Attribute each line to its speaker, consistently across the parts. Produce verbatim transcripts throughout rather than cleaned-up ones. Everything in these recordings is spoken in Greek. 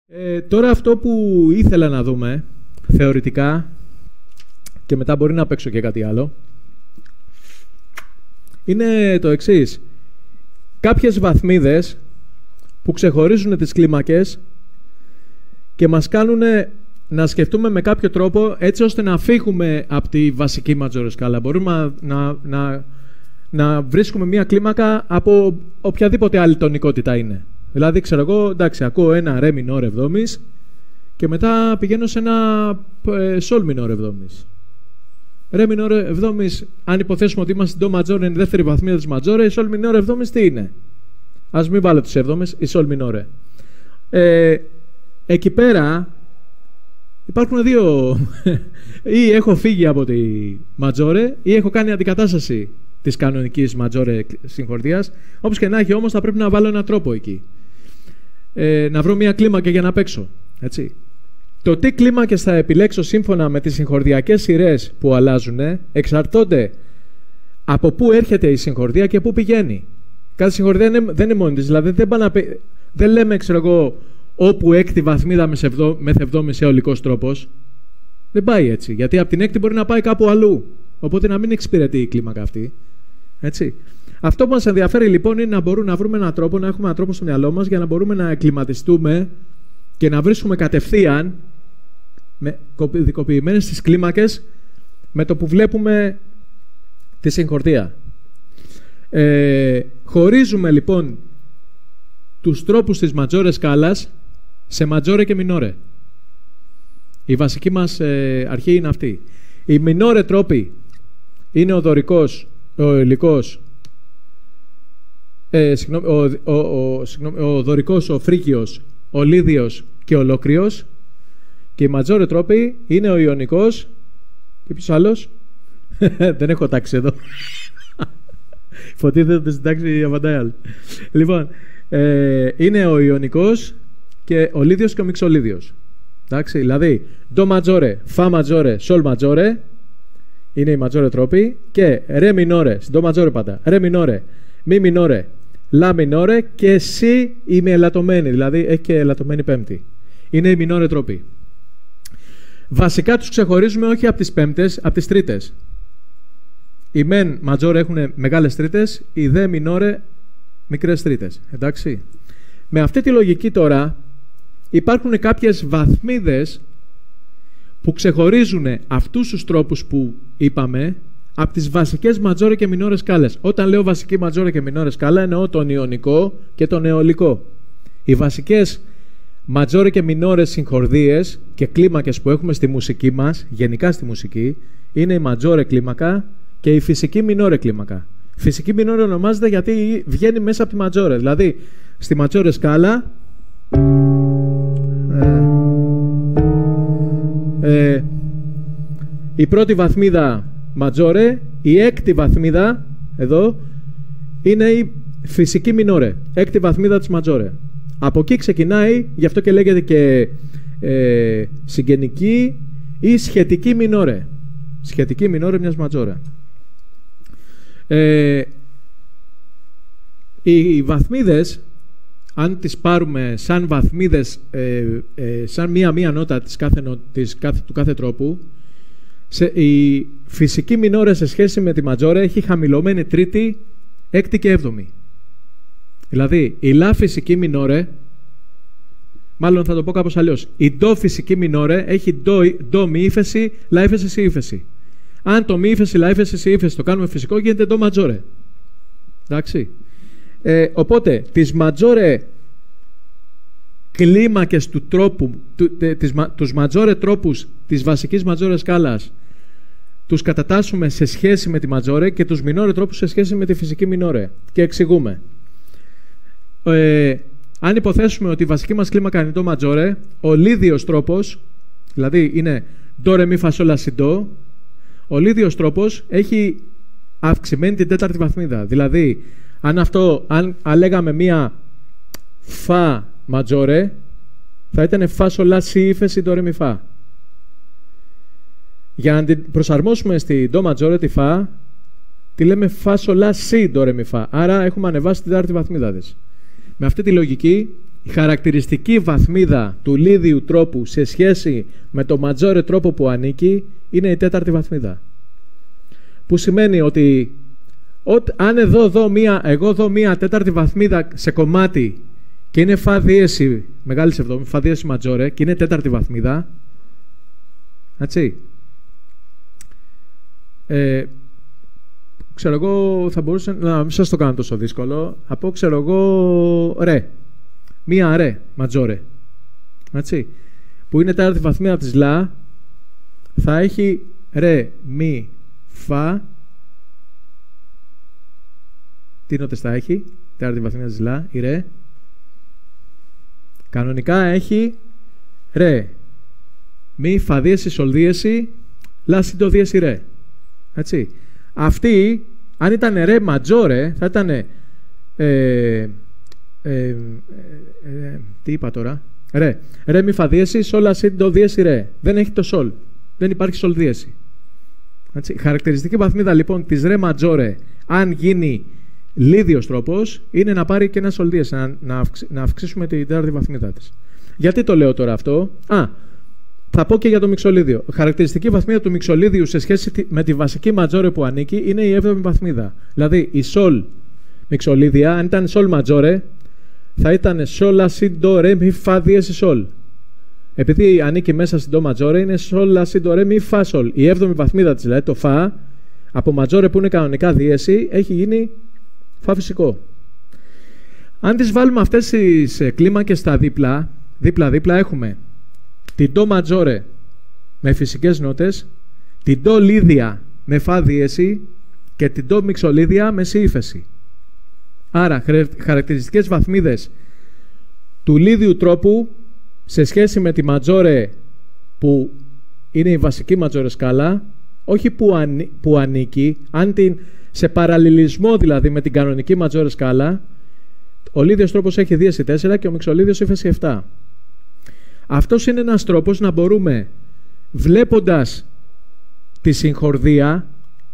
Speaker 1: Ε, τώρα αυτό που ήθελα να δούμε θεωρητικά και μετά μπορεί να παίξω και κάτι άλλο είναι το εξής. Κάποιες βαθμίδες που ξεχωρίζουν τις κλίμακες και μας κάνουν να σκεφτούμε με κάποιο τρόπο έτσι ώστε να φύγουμε από τη βασική major σκάλα. Μπορούμε να, να, να βρίσκουμε μια κλίμακα από οποιαδήποτε άλλη τονικότητα είναι. Δηλαδή, ξέρω εγώ, εντάξει, ακούω ένα ρε μινόρ εβδόμης και μετά πηγαίνω σε ένα ε, σολ μινόρ εβδόμης. Ρε μινόρ εβδόμης, αν υποθέσουμε ότι είμαστε στην ντο major, είναι η δεύτερη βαθμίδα της major, η σολ μινόρ εβδόμης τι είναι? Ας μην βάλω τις εβδόμες, η σολ μινόρε. Ε, εκεί πέρα υπάρχουν δύο. Ή έχω φύγει από τη major ή έχω κάνει αντικατάσταση της κανονικής major συγχορδίας. Όπως και να έχει όμως θα πρέπει να βάλω έναν τρόπο εκεί. Ε, να βρω μια κλίμακα για να παίξω. Έτσι. Το τι κλίμακες θα επιλέξω σύμφωνα με τις συγχορδιακές σειρές που αλλάζουν εξαρτώνται από πού έρχεται η συγχορδία και πού πηγαίνει. Κάθε συγχορδία είναι, δεν είναι μόνη της. Δηλαδή δεν, να, δεν λέμε, ξέρω εγώ, όπου έκτη βαθμίδα μεθ' αιωλικός τρόπος. Δεν πάει έτσι. Γιατί από την έκτη μπορεί να πάει κάπου αλλού. Οπότε να μην εξυπηρετεί η κλίμακα αυτή. Έτσι. Αυτό που μας ενδιαφέρει λοιπόν είναι να μπορούμε να βρούμε έναν τρόπο, να έχουμε έναν τρόπο στο μυαλό μας για να μπορούμε να εκκλιματιστούμε και να βρίσκουμε κατευθείαν με κωδικοποιημένες τις κλίμακες με το που βλέπουμε τη συγχορδία. Ε, χωρίζουμε λοιπόν τους τρόπους της major σκάλας σε major και minore. Η βασική μας ε, αρχή είναι αυτή. Οι minore τρόποι είναι ο δωρικός, ο υλικός, ε, συγγνώμη, ο, ο, ο, συγγνώμη, ο δωρικός, ο φρίκιος, ο λίδιος και ο ολόκριος. Και οι major τρόποι είναι ο ιωνικός και ποιος άλλος? Δεν έχω τάξη εδώ. Φωτίζεται στην τάξη απαντάει άλλο. Λοιπόν, ε, είναι ο ιωνικός και ο λίδιος και ο μιξολίδιος. Εντάξει, δηλαδή do majore, fa majore, sol majore είναι οι major τρόποι και re minore, do majore πάντα, re minore, mi minore, la minore και si ημιελαττωμένη, δηλαδή έχει και ελαττωμένη πέμπτη. Είναι οι minore τρόποι. Βασικά τους ξεχωρίζουμε όχι από τις πέμπτες, από τις τρίτες. Οι μεν major έχουν μεγάλες τρίτες, οι δε minore μικρές τρίτες. Εντάξει. Με αυτή τη λογική τώρα υπάρχουν κάποιες βαθμίδες που ξεχωρίζουν αυτούς τους τρόπους που είπαμε από τις βασικές major και minore σκάλες. Όταν λέω βασική major και minore σκάλα εννοώ τον ιωνικό και τον αιωλικό. Οι βασικές major και minore συγχορδίες και κλίμακες που έχουμε στη μουσική μας, γενικά στη μουσική, είναι η major κλίμακα και η φυσική minore κλίμακα. Φυσική minore ονομάζεται γιατί βγαίνει μέσα από τη major. Δηλαδή στη major σκάλα ε, ε, η πρώτη βαθμίδα major, η έκτη βαθμίδα εδώ είναι η φυσική minore, έκτη βαθμίδα της major. Από εκεί ξεκινάει, γι' αυτό και λέγεται και ε, συγγενική ή σχετική minore. Σχετική minore μιας major. Ε, οι, οι βαθμίδες, αν τις πάρουμε σαν βαθμίδες, ε, ε, σαν μία-μία νότα της κάθε, της κάθε, του κάθε τρόπου, σε, η φυσική minore σε σχέση με τη major έχει χαμηλωμένη τρίτη, έκτη και έβδομη. Δηλαδή, η λα φυσική minore, μάλλον θα το πω κάπως αλλιώς, η ντο φυσική minore έχει ντο, ντο μη ύφεση, λα ύφεση, σι ύφεση. Αν το μη ύφεση, λα ύφεση, σι ύφεση το κάνουμε φυσικό, γίνεται ντο major. Εντάξει. Ε, οπότε, τις major κλίμακες του τρόπου, του, τε, τις, τους major τρόπους της βασικής major σκάλας τους κατατάσσουμε σε σχέση με τη major και τους minore τρόπους σε σχέση με τη φυσική minore. Και εξηγούμε. Ε, αν υποθέσουμε ότι η βασική μας κλίμακα είναι το major, ο λίδιος τρόπος, δηλαδή είναι do, re, mi, fa, sol, la, si, do, ο λίδιος τρόπος έχει αυξημένη την τέταρτη βαθμίδα. Δηλαδή, αν αυτό, αν, αν λέγαμε μία fa major, θα ήταν fa, sol, la, si, ύφεση, do, re, mi, fa. Για να την προσαρμόσουμε στη do major, τη fa, τη λέμε fa, sol, la, si, do, re, mi, fa. Άρα έχουμε ανεβάσει την τέταρτη βαθμίδα της. Με αυτή τη λογική, η χαρακτηριστική βαθμίδα του λίδιου τρόπου σε σχέση με το ματζόρε τρόπο που ανήκει είναι η τέταρτη βαθμίδα. Που σημαίνει ότι Ότι, αν εδώ δω μία, εγώ δω μία τέταρτη βαθμίδα σε κομμάτι και είναι φα δίεση μεγάλη εβδομή, φα δίεση ματζόρε και είναι τέταρτη βαθμίδα, έτσι, ε, ξέρω εγώ, θα μπορούσα να μην σας το κάνω τόσο δύσκολο, από ξέρω εγώ ρε, μία ρε ματζόρε, έτσι, που είναι τέταρτη βαθμίδα της λα, θα έχει ρε, μη, φα. Τι νότες θα έχει, τέταρτη βαθμίδα της λα, η ρε. Κανονικά έχει ρε, μη, φα δίεση, σολ δίεση, λα συντο δίεση ρε. Έτσι. Αυτή, αν ήταν ρε ματζόρε, θα ήταν ε, ε, ε, ε, τι είπα τώρα, ρε, ρε μη φα δίεση, σολ λα συντο δίεση ρε. Δεν έχει το σολ, δεν υπάρχει σολ δίεση. Έτσι. Χαρακτηριστική βαθμίδα λοιπόν της ρε ματζόρε, αν γίνει λίδιος τρόπος, είναι να πάρει και ένα σολ δίεση, να, να, αυξη, να αυξήσουμε την τέταρτη βαθμίδα της. Γιατί το λέω τώρα αυτό? Α, θα πω και για το μιξολίδιο. Χαρακτηριστική βαθμίδα του μιξολίδιου σε σχέση με τη βασική ματζόρε που ανήκει είναι η έβδομη βαθμίδα. Δηλαδή η σολ μιξολίδια, αν ήταν σολ ματζόρε, θα ήταν σολ λα σι ντο ρε μη φα δίεση σολ. Επειδή ανήκει μέσα στην ντο ματζόρε, είναι σολ λα σι ντο ρε μη φα σολ. Η έβδομη βαθμίδα της, δηλαδή το φα, από ματζόρε που είναι κανονικά δίεση, έχει γίνει φα φυσικό. Αν τις βάλουμε αυτές τις κλίμακες στα δίπλα, δίπλα-δίπλα έχουμε την ντο ματζόρε με φυσικές νότες, την ντο λίδια με φα δίεση και την ντο μιξολίδια με σι ύφεση. Άρα χαρακτηριστικές βαθμίδες του λίδιου τρόπου σε σχέση με τη ματζόρε που είναι η βασική ματζόρε σκάλα, όχι που, ανή, που ανήκει, αν την σε παραλληλισμό δηλαδή με την κανονική ματζόρε σκάλα, ο λίδιος τρόπος έχει δίεση τέσσερα και ο μιξολίδιος ύφεση επτά. Αυτός είναι ένας τρόπος να μπορούμε, βλέποντας τη συγχορδία,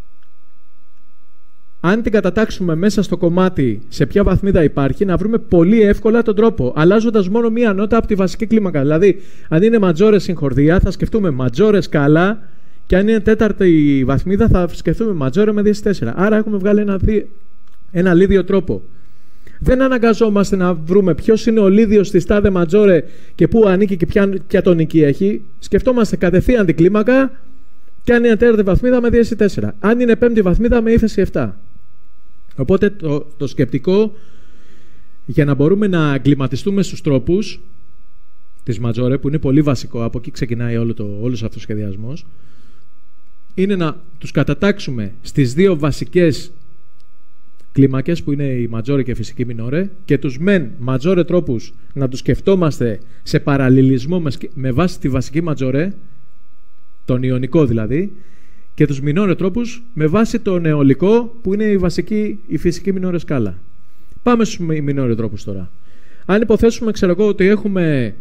Speaker 1: αν την κατατάξουμε μέσα στο κομμάτι σε ποια βαθμίδα υπάρχει, να βρούμε πολύ εύκολα τον τρόπο, αλλάζοντας μόνο μία νότα από τη βασική κλίμακα. Δηλαδή, αν είναι ματζόρε συγχορδία, θα σκεφτούμε ματζόρε σκάλα, και αν είναι τέταρτη βαθμίδα, θα σκεφτούμε ματζόρε με δίεση τέσσερα. Άρα, έχουμε βγάλει ένα, δι... ένα λίδιο τρόπο. Δεν αναγκαζόμαστε να βρούμε ποιος είναι ο λίδιος της τάδε ματζόρε και πού ανήκει και ποια, ποια τονική έχει. Σκεφτόμαστε κατευθείαν την κλίμακα και αν είναι τέταρτη βαθμίδα με δίεση τέσσερα. Αν είναι πέμπτη βαθμίδα με ύφεση επτά. Οπότε το, το σκεπτικό για να μπορούμε να εγκληματιστούμε στους τρόπους της ματζόρε, που είναι πολύ βασικό, από εκεί ξεκινάει όλο το, όλος αυτός ο σχεδιασμός, είναι να τους κατατάξουμε στις δύο βασικές κλίμακες που είναι η ματζόρε και η φυσική μινόρε και τους μεν ματζόρε τρόπους να τους σκεφτόμαστε σε παραλληλισμό με, με βάση τη βασική ματζόρε, τον ιωνικό δηλαδή, και τους μινόρε τρόπους με βάση τον αιωλικό που είναι η βασική, η φυσική μινόρε σκάλα. Πάμε στους μινόρε τρόπους τώρα. Αν υποθέσουμε, ξέρω εγώ, ότι έχουμε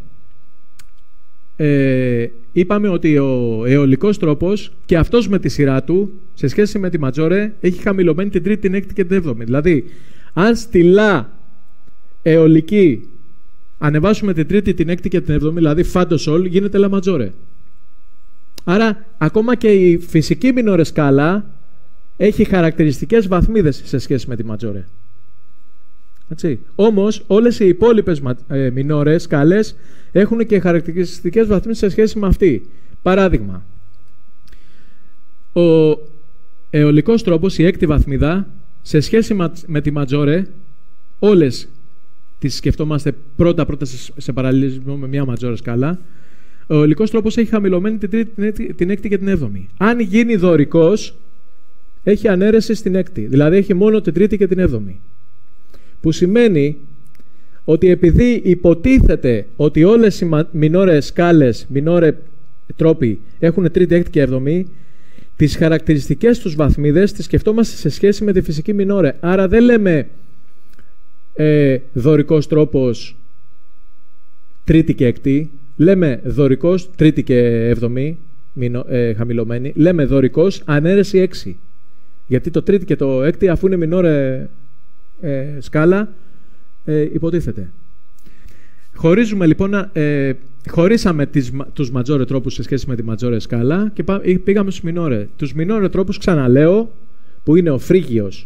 Speaker 1: ε, είπαμε ότι ο αιωλικός τρόπος και αυτός με τη σειρά του σε σχέση με τη ματζόρε έχει χαμηλωμένη την τρίτη, την έκτη και την έβδομη. Δηλαδή, αν στη λα αιωλική ανεβάσουμε την τρίτη, την έκτη και την έβδομη, δηλαδή φάντο σολ, γίνεται λα ματζόρε. Άρα, ακόμα και η φυσική μινόρε σκάλα έχει χαρακτηριστικές βαθμίδες σε σχέση με τη ματζόρε. Έτσι. Όμως, όλες οι υπόλοιπες ε, μινόρες σκάλες έχουν και χαρακτηριστικές βαθμίδες σε σχέση με αυτή. Παράδειγμα, ο αιωλικός τρόπος, η έκτη βαθμίδα, σε σχέση με τη ματζόρε, όλες τις σκεφτόμαστε πρώτα-πρώτα σε παραλληλισμό με μια ματζόρε σκάλα. Ο αιωλικός τρόπος έχει χαμηλωμένη την τρίτη, την έκτη και την έβδομη. Αν γίνει δωρικός, έχει ανέρεση στην έκτη, δηλαδή έχει μόνο την τρίτη και την έβδομη. Που σημαίνει ότι επειδή υποτίθεται ότι όλες οι μινόρε σκάλες, μινόρε τρόποι έχουν τρίτη, έκτη και έβδομη, τις χαρακτηριστικές τους βαθμίδες τις σκεφτόμαστε σε σχέση με τη φυσική μινόρε. Άρα δεν λέμε ε, δωρικός τρόπος τρίτη και έκτη, λέμε δωρικός τρίτη και έβδομη μινο, ε, χαμηλωμένη, λέμε δωρικός ανέρεση έξι. Γιατί το τρίτη και το έκτη, αφού είναι μινόρε ε, σκάλα, ε, υποτίθεται. Χωρίζουμε λοιπόν, ε, χωρίσαμε τις, τους ματζόρε τρόπους σε σχέση με τη ματζόρε σκάλα και πά, πήγαμε στους μινόρε. Τους μινόρε τρόπους, ξαναλέω, που είναι ο φρίγιος,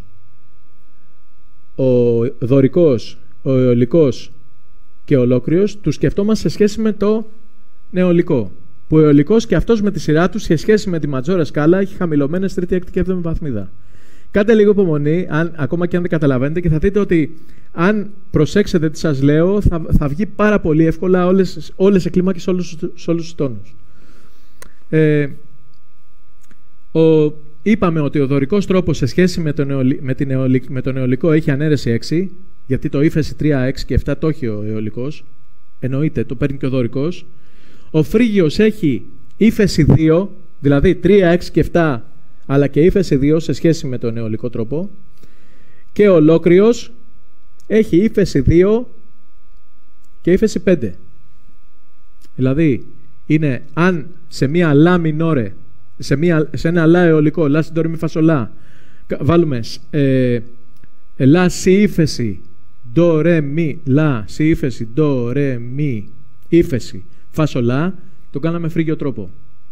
Speaker 1: ο δωρικός, ο αιωλικός και ο ολόκριος, τους σκεφτόμαστε σε σχέση με το νεολικό. Που ο αιωλικός και αυτός με τη σειρά του σε σχέση με τη ματζόρε σκάλα έχει χαμηλωμένες τρίτη, έκτη και έβδομη βαθμίδα. Κάντε λίγο υπομονή, αν, ακόμα και αν δεν καταλαβαίνετε, και θα δείτε ότι αν προσέξετε τι σας λέω, θα, θα βγει πάρα πολύ εύκολα όλες, όλες οι κλίμακες σε όλους, σε όλους τους τόνους. Ε, ο, είπαμε ότι ο δωρικός τρόπος σε σχέση με τον, αιωλι, με την αιωλι, με τον αιωλικό έχει ανέρεση έξι, γιατί το ύφεση τρία, έξι και επτά το έχει ο αιωλικός. Εννοείται, το παίρνει και ο δωρικός. Ο φρίγιος έχει ύφεση δύο, δηλαδή τρία, έξι και επτά, αλλά και ύφεση δύο σε σχέση με τον αιωλικό τρόπο. Και ο ολόκριος έχει ύφεση δύο και ύφεση πέντε. Δηλαδή, είναι αν σε μία λα μινόρε, σε, μία, σε ένα λα αιωλικό, λα συντόρι μη φασολά, βάλουμε ε, ε, λα σι ύφεση, ντο ρε μη, λα σι ύφεση, ντο ρε μη, ύφεση, φασολά, το κάναμε φρίγιο τρόπο.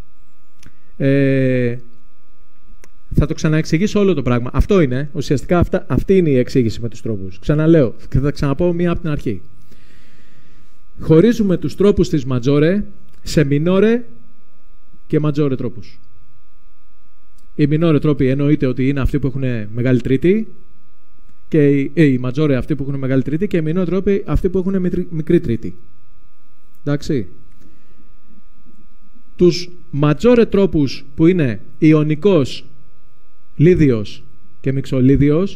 Speaker 1: Ε, Θα το ξαναεξηγήσω όλο το πράγμα. Αυτό είναι, ουσιαστικά αυτά, αυτή είναι η εξήγηση με τους τρόπους. Ξαναλέω και θα ξαναπώ μία από την αρχή. Χωρίζουμε τους τρόπους της ματζόρε σε μινόρε και ματζόρε τρόπους. Οι μινόρε τρόποι εννοείται ότι είναι αυτοί που έχουν μεγάλη τρίτη και οι, ε, οι ματζόρε αυτοί που έχουν μεγάλη τρίτη και οι μινόρε τρόποι αυτοί που έχουν μικρή, μικρή τρίτη. Εντάξει. Τους ματζόρε τρόπους που είναι ιωνικός, λίδιος και μιξολίδιος,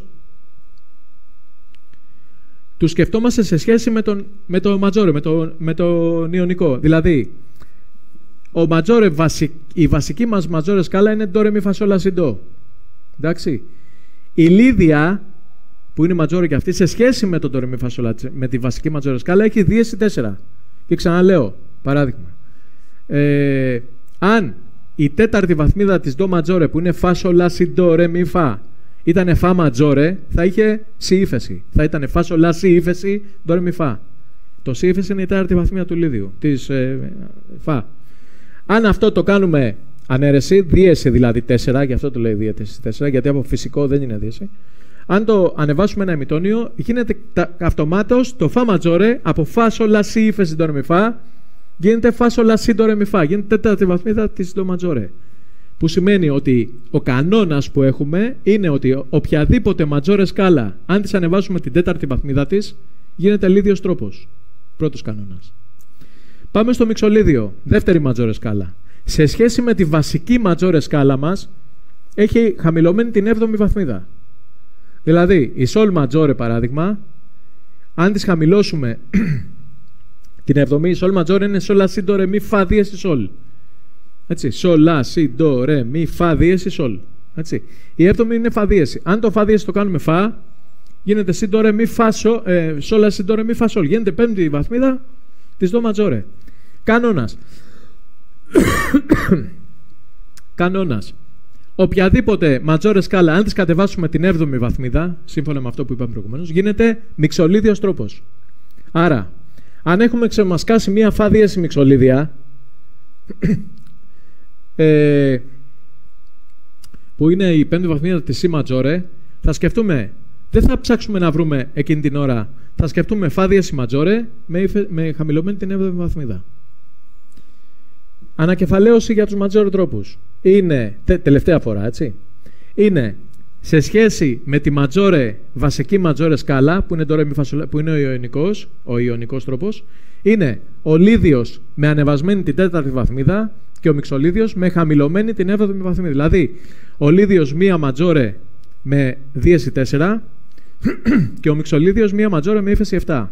Speaker 1: τους σκεφτόμαστε σε σχέση με, τον, με το ματζόρε, με το, με το ιωνικό. Δηλαδή, ο ματζόρε, βασι, η βασική μας ματζόρε σκάλα είναι ντο ρε μη φασόλα σι ντο. Εντάξει. Η λίδια, που είναι ματζόρε και αυτή, σε σχέση με το ντο ρε μη φασόλα, με τη βασική ματζόρε σκάλα, έχει δίεση τέσσερα. Και ξαναλέω, παράδειγμα. Ε, αν η τέταρτη βαθμίδα της ντο ματζόρε, που είναι φα σολά σι ντο ρε μη φα, ήταν φα ματζόρε, θα είχε σι ύφεση. Θα ήταν φα σολά σι ύφεση ντο ρε μη φα. Το σι ύφεση είναι η τέταρτη βαθμίδα του λίδιου, της ε, φα. Αν αυτό το κάνουμε ανέρεση, δίεση δηλαδή τέσσερα, γι' αυτό το λέει δίεση τέσσερα, γιατί από φυσικό δεν είναι δίεση. Αν το ανεβάσουμε ένα ημιτόνιο, γίνεται αυτομάτως το φα ματζόρε από φα σολά σι ύφεση ντο ρε μη φα, γίνεται φα σολά σι ντο ρε μη φα, γίνεται τέταρτη βαθμίδα της ντο ματζόρε. Που σημαίνει ότι ο κανόνας που έχουμε είναι ότι οποιαδήποτε ματζόρε σκάλα, αν της ανεβάσουμε την τέταρτη βαθμίδα της, γίνεται λίδιος τρόπος. Πρώτος κανόνας. Πάμε στο μιξολίδιο, δεύτερη ματζόρε σκάλα. Σε σχέση με τη βασική ματζόρε σκάλα μας, έχει χαμηλωμένη την έβδομη βαθμίδα. Δηλαδή, η σολ ματζόρε παράδειγμα, αν της χαμηλώσουμε την εβδομή, η σολ ματζόρε είναι σολ λα σι ντο ρε μη φα δίεση σολ. Έτσι, σολ λα σι ντο ρε μη φα δίεση σολ. Έτσι. Η έβδομη είναι φα δίεση. Αν το φα δίεση το κάνουμε φα, γίνεται σι ντο ρε μη φα σολ, ε, σολ λα σι ντο ρε μη φα σολ. Γίνεται πέμπτη βαθμίδα της ντο ματζόρε. Κανόνας. Κανόνας. Οποιαδήποτε ματζόρε σκάλα, αν της κατεβάσουμε την έβδομη βαθμίδα, σύμφωνα με αυτό που είπαμε προηγουμένως, γίνεται μιξολίδιος τρόπος. Άρα, αν έχουμε ξεμασκάσει μία φα δίεση μιξολίδια, ε, που είναι η πέμπτη βαθμίδα της σι ματζόρε, θα σκεφτούμε, δεν θα ψάξουμε να βρούμε εκείνη την ώρα, θα σκεφτούμε φα δίεση ματζόρε με, με χαμηλωμένη την έβδομη βαθμίδα. Ανακεφαλαίωση για τους ματζόρε τρόπους. Είναι, τε, τελευταία φορά, έτσι, είναι σε σχέση με τη ματζόρε, βασική ματζόρε σκάλα, που είναι, τώρα, που είναι ο ιωνικός, ο ιωνικός τρόπος, είναι ο λίδιος με ανεβασμένη την τέταρτη βαθμίδα και ο μιξολίδιος με χαμηλωμένη την έβδομη βαθμίδα. Δηλαδή, ο λίδιος μία ματζόρε με δίεση τέσσερα και ο μιξολίδιος μία ματζόρε με ύφεση επτά.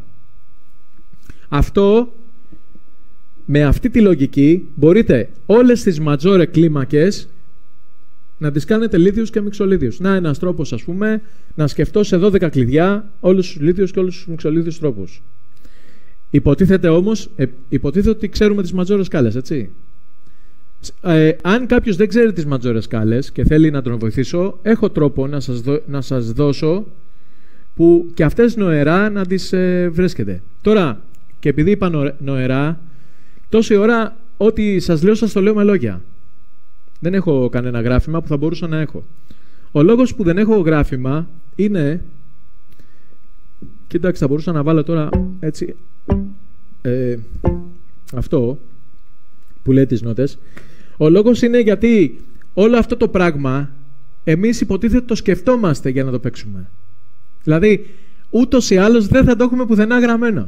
Speaker 1: Αυτό, με αυτή τη λογική, μπορείτε όλες τις ματζόρε κλίμακες να τις κάνετε λίδιους και μιξολίδιους. Να, ένας τρόπος, ας πούμε, να σκεφτώ σε δώδεκα κλειδιά όλους τους λίδιους και όλους τους μιξολίδιους τρόπους. Υποτίθεται όμως, ε, υποτίθεται ότι ξέρουμε τις ματζόρε σκάλες, έτσι. Ε, αν κάποιος δεν ξέρει τις ματζόρε σκάλες και θέλει να τον βοηθήσω, έχω τρόπο να σας, δω, να σας δώσω που και αυτές νοερά να τις ε, βρίσκετε. Τώρα, και επειδή είπα νοερά, τόση ώρα ό,τι σας λέω σας το λέω με λόγια. Δεν έχω κανένα γράφημα που θα μπορούσα να έχω. Ο λόγος που δεν έχω γράφημα είναι... Κοίταξε, θα μπορούσα να βάλω τώρα έτσι... Ε, αυτό που λέει τις νότες. Ο λόγος είναι γιατί όλο αυτό το πράγμα εμείς υποτίθεται το σκεφτόμαστε για να το παίξουμε. Δηλαδή, ούτως ή άλλως δεν θα το έχουμε πουθενά γραμμένο.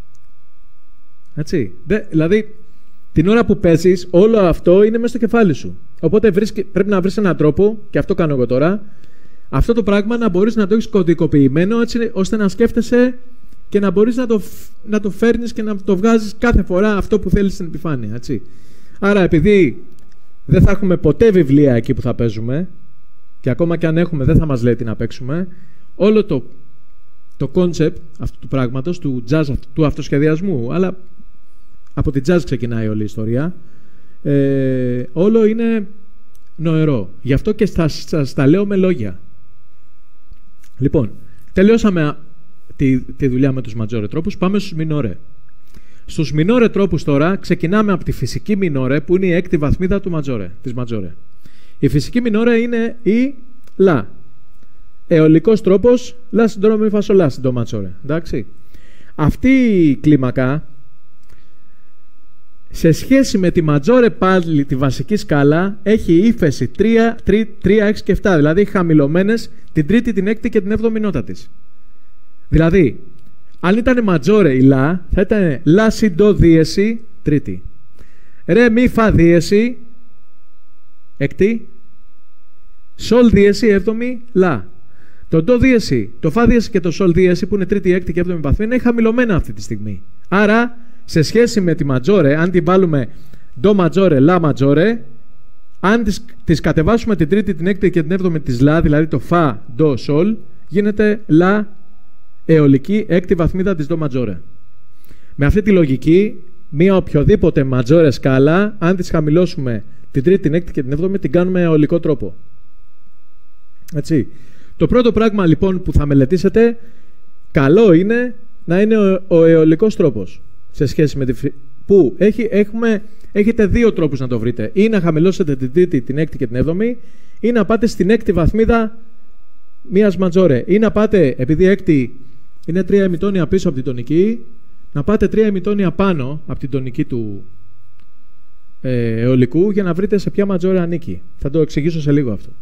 Speaker 1: Έτσι. Δε, δηλαδή, την ώρα που παίζεις, όλο αυτό είναι μέσα στο κεφάλι σου. Οπότε βρίσκει, πρέπει να βρεις έναν τρόπο, και αυτό κάνω εγώ τώρα, αυτό το πράγμα να μπορείς να το έχεις κωδικοποιημένο, έτσι ώστε να σκέφτεσαι και να μπορείς να το, να το φέρνεις και να το βγάζεις κάθε φορά αυτό που θέλεις στην επιφάνεια. Έτσι. Άρα, επειδή δεν θα έχουμε ποτέ βιβλία εκεί που θα παίζουμε, και ακόμα και αν έχουμε δεν θα μας λέει τι να παίξουμε, όλο το, το concept αυτού του πράγματος, του jazz, του αυτοσχεδιασμού, αλλά από την jazz ξεκινάει όλη η ιστορία, ε, όλο είναι νοερό. Γι' αυτό και σας τα λέω με λόγια. Λοιπόν, τελειώσαμε τη, τη δουλειά με τους ματζόρε τρόπους, πάμε στους μινόρε. Στους μινόρε τρόπους τώρα ξεκινάμε από τη φυσική μινόρε, που είναι η έκτη βαθμίδα του ματζόρε, της ματζόρε. Η φυσική μινόρε είναι η λα. Αιωλικός τρόπος, λα συν ντο μι φα σολ λα συν ντο ματζόρε. Εντάξει. Αυτή η κλίμακα, σε σχέση με τη ματζόρε πάλι τη βασική σκάλα, έχει ύφεση τρία, έξι και επτά. Δηλαδή χαμηλωμένες την τρίτη, την έκτη και την έβδομη νότα της. Δηλαδή, αν ήταν ματζόρε η λα, θα ήταν λα συν ντο δίεση τρίτη. Ρε μη φα δίεση έκτη. Σολ δίεση έβδομη λα. Το ντο δίεση, το φα δίεση και το σολ δίεση, που είναι τρίτη, έκτη και έβδομη βαθμή, είναι χαμηλωμένα αυτή τη στιγμή. Άρα, σε σχέση με τη ματζόρε, αν την βάλουμε ντο ματζόρε, λα ματζόρε, αν τις, τις κατεβάσουμε την τρίτη, την έκτη και την έβδομη της λα, δηλαδή το φα, ντο, σολ, γίνεται λα αιωλική έκτη βαθμίδα της ντο ματζόρε. Με αυτή τη λογική, μία οποιοδήποτε ματζόρε σκάλα, αν τις χαμηλώσουμε την τρίτη, την έκτη και την έβδομη, την κάνουμε αιωλικό τρόπο. Έτσι. Το πρώτο πράγμα λοιπόν που θα μελετήσετε, καλό είναι να είναι ο, ο αιωλικός τρόπος. Σε σχέση με τη... Που έχει, έχουμε, έχετε δύο τρόπους να το βρείτε. Ή να χαμηλώσετε την τρίτη, την έκτη και την έβδομη, ή να πάτε στην έκτη βαθμίδα μίας ματζόρε. Ή να πάτε, επειδή έκτη είναι τρία ημιτόνια πίσω από την τονική, να πάτε τρία ημιτόνια πάνω από την τονική του ε, αιωλικού, για να βρείτε σε ποια ματζόρε ανήκει. Θα το εξηγήσω σε λίγο αυτό.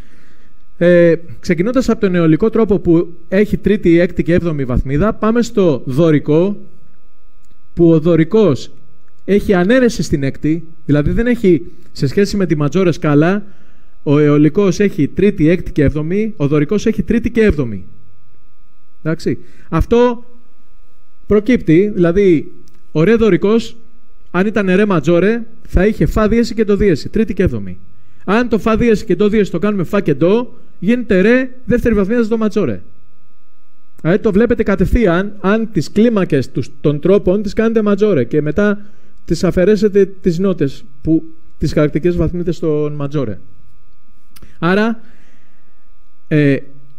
Speaker 1: Ε, ξεκινώντας από τον αιωλικό τρόπο που έχει τρίτη, έκτη και έβδομη βαθμίδα, πάμε στο δωρικό, που ο δωρικός έχει ανέρεση στην έκτη, δηλαδή δεν έχει, σε σχέση με τη ματζόρε σκάλα, ο αιωλικός έχει τρίτη, έκτη και έβδομη, ο δωρικός έχει τρίτη και έβδομη. Εντάξει. Αυτό προκύπτει, δηλαδή ο ρε δωρικός, αν ήταν ρε ματζόρε, θα είχε φα δίεση και το δίεση, τρίτη και έβδομη. Αν το φα δίεση και το δίεση το κάνουμε φα και ντο, γίνεται ρε δεύτερη βαθμίδα στο ματζόρε. Δηλαδή το βλέπετε κατευθείαν, αν τις κλίμακες των τρόπων τις κάνετε ματζόρε και μετά τις αφαιρέσετε τις νότες, που, τις χαρακτηρικές βαθμίδες στον ματζόρε. Άρα ε,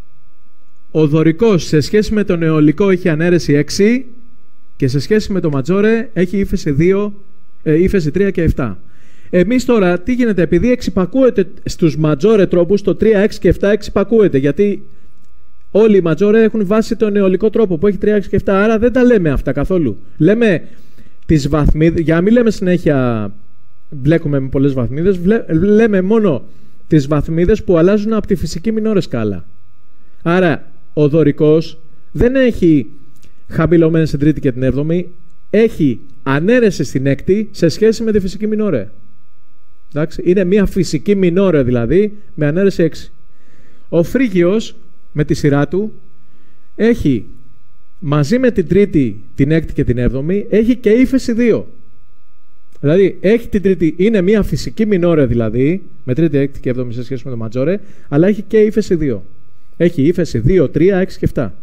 Speaker 1: ο δωρικός σε σχέση με τον αιωλικό έχει ανέρεση έξι και σε σχέση με το ματζόρε έχει ύφεση, δύο, ε, ύφεση τρία και επτά. Εμείς τώρα τι γίνεται, επειδή εξυπακούεται στους ματζόρε τρόπους, το τρία, έξι και επτά εξυπακούεται, γιατί όλοι οι ματζόρε έχουν βάσει τον αιωλικό τρόπο που έχει τρία, έξι και επτά, άρα δεν τα λέμε αυτά καθόλου. Λέμε τις βαθμίδες, για να μην λέμε συνέχεια μπλέκουμε με πολλές βαθμίδες, λέμε μόνο τις βαθμίδες που αλλάζουν από τη φυσική μινόρε σκάλα. Άρα ο δωρικός δεν έχει χαμηλωμένη στην τρίτη και την έβδομη, έχει ανέρεση στην έκτη σε σχέση με τη φυσική μινόρε. Εντάξει, είναι μια φυσική μινόρε δηλαδή με ανέρεση έξι. Ο φρίγιος με τη σειρά του έχει μαζί με την τρίτη, την έκτη και την έβδομη, έχει και ύφεση δύο. Δηλαδή έχει την τρίτη, είναι μια φυσική μινόρε δηλαδή, με τρίτη, έκτη και έβδομη σε σχέση με το ματζόρε, αλλά έχει και ύφεση δύο. Έχει ύφεση δύο, τρία, έξι και επτά.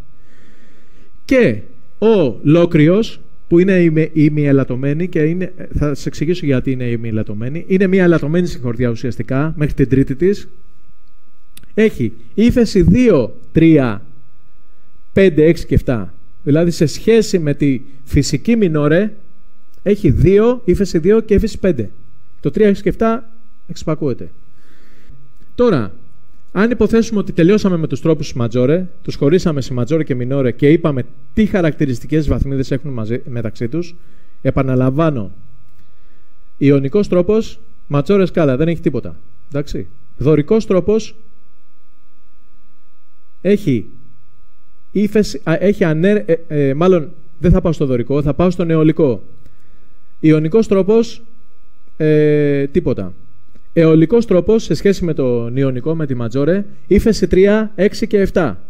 Speaker 1: Και ο λόκριος, που είναι ημιελαττωμένη, και είναι, θα σας εξηγήσω γιατί είναι ημιελαττωμένη, είναι μια ελαττωμένη συγχορδία ουσιαστικά μέχρι την τρίτη της, έχει ύφεση δύο, τρία, πέντε, έξι και επτά Δηλαδή σε σχέση με τη φυσική μινόρε έχει δύο, ύφεση δύο και ύφεση πέντε. Το τρία, έξι και επτά εξυπακούεται. Τώρα, αν υποθέσουμε ότι τελειώσαμε με τους τρόπους ματζόρε, τους χωρίσαμε σε ματζόρε και μινόρε και είπαμε τι χαρακτηριστικές βαθμίδες έχουν μαζί, μεταξύ τους, επαναλαμβάνω, ιωνικός τρόπος, ματζόρε σκάλα, δεν έχει τίποτα. Εντάξει. Δωρικός τρόπος έχει ύφεση, α, έχει ανέ, ε, ε, μάλλον δεν θα πάω στο δωρικό, θα πάω στο νεολικό. Ιωνικός τρόπος, ε, τίποτα. Αιωλικός τρόπος σε σχέση με το ιωνικό, με τη ματζόρε, ύφεση τρία, έξι και επτά.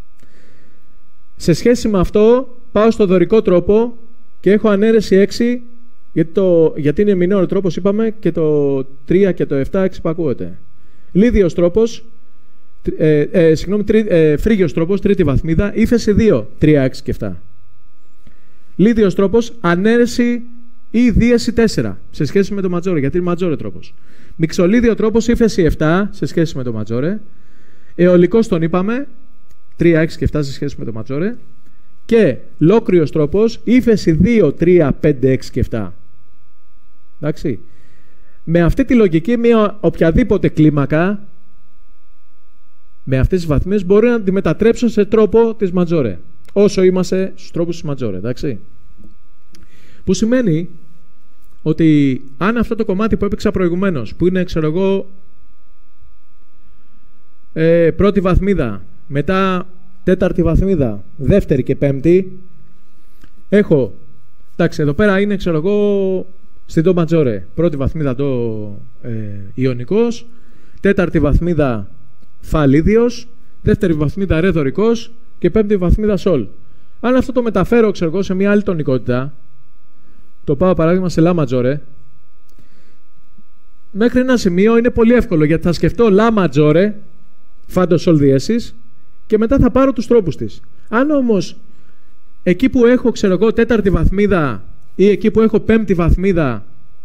Speaker 1: Σε σχέση με αυτό πάω στο δωρικό τρόπο και έχω ανέρεση έξι, γιατί, το, γιατί είναι μινόρε τρόπος είπαμε και το τρία και το επτά εξυπακούεται. Λίδιος τρόπος, ε, ε, συγγνώμη, τρί, ε, φρίγιος τρόπος, τρίτη βαθμίδα, ύφεση δύο, τρία, έξι και επτά. Λίδιος τρόπος, ανέρεση ή δίεση τέσσερα σε σχέση με το ματζόρε, γιατί είναι ματζόρε τρόπος. Μιξολίδιο τρόπος, ύφεση επτά σε σχέση με το ματζόρε. Αιωλικός τον είπαμε, τρία, έξι και επτά σε σχέση με το ματζόρε. Και λόκριος τρόπος, ύφεση δύο, τρία, πέντε, έξι και επτά. Εντάξει. Με αυτή τη λογική, μια οποιαδήποτε κλίμακα, με αυτές τις βαθμίες, μπορεί να τη μετατρέψω σε τρόπο της ματζόρε. Όσο είμαστε στους τρόπους της ματζόρε, εντάξει. Που σημαίνει ότι αν αυτό το κομμάτι που έπαιξα προηγουμένως, που είναι, ξέρω εγώ, ε, πρώτη βαθμίδα, μετά τέταρτη βαθμίδα, δεύτερη και πέμπτη, έχω, εντάξει, εδώ πέρα είναι, ξέρω εγώ, στην το ματζόρε, πρώτη βαθμίδα το ε, ιωνικός, τέταρτη βαθμίδα φα λίδιος, δεύτερη βαθμίδα ρε δωρικός και πέμπτη βαθμίδα σολ. Αν αυτό το μεταφέρω, ξέρω εγώ, σε μια άλλη τονικότητα, το πάω παράδειγμα σε λα ματζόρε, μέχρι ένα σημείο είναι πολύ εύκολο, γιατί θα σκεφτώ λα ματζόρε, φάντο σολ διέσεις, και μετά θα πάρω τους τρόπους της. Αν όμως εκεί που έχω, ξέρω εγώ, τέταρτη βαθμίδα ή εκεί που έχω πέμπτη βαθμίδα,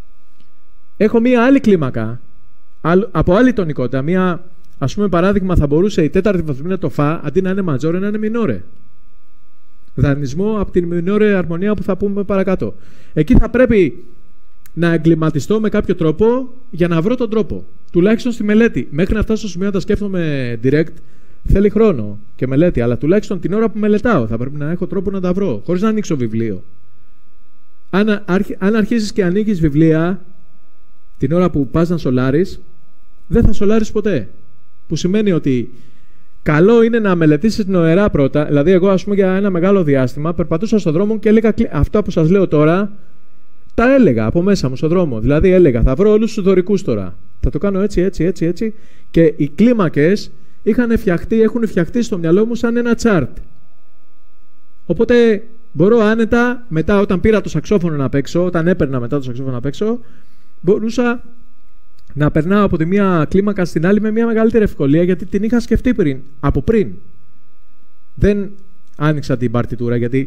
Speaker 1: έχω μία άλλη κλίμακα από άλλη τονικότητα, μία, ας πούμε παράδειγμα, θα μπορούσε η τέταρτη βαθμίδα το φα, αντί να είναι ματζόρε, να είναι μινόρε. Δανεισμό από την μινόρε αρμονία που θα πούμε παρακάτω. Εκεί θα πρέπει να εγκληματιστώ με κάποιο τρόπο για να βρω τον τρόπο. Τουλάχιστον στη μελέτη. Μέχρι να φτάσω στο σημείο να τα σκέφτομαι direct, θέλει χρόνο και μελέτη. Αλλά τουλάχιστον την ώρα που μελετάω θα πρέπει να έχω τρόπο να τα βρω, χωρίς να ανοίξω βιβλίο. Αν, αρχ, αν αρχίσεις και ανοίγεις βιβλία την ώρα που πας να σολάρεις, δεν θα σολάρεις ποτέ. Που σημαίνει ότι καλό είναι να μελετήσεις νοερά πρώτα. Δηλαδή, εγώ, ας πούμε, για ένα μεγάλο διάστημα περπατούσα στον δρόμο και έλεγα αυτά που σας λέω τώρα, τα έλεγα από μέσα μου στον δρόμο. Δηλαδή, έλεγα, θα βρω όλους τους δωρικούς τώρα. Θα το κάνω έτσι, έτσι, έτσι, έτσι. Και οι κλίμακες είχαν φτιαχτεί, έχουν φτιαχτεί στο μυαλό μου σαν ένα τσάρτ. Οπότε μπορώ άνετα, μετά όταν πήρα το σαξόφωνο να παίξω, όταν έπαιρνα μετά το σαξόφωνο να παίξω, μπορούσα να περνάω από τη μία κλίμακα στην άλλη με μια μεγαλύτερη ευκολία, γιατί την είχα σκεφτεί πριν, από πριν. Δεν άνοιξα την παρτιτούρα, γιατί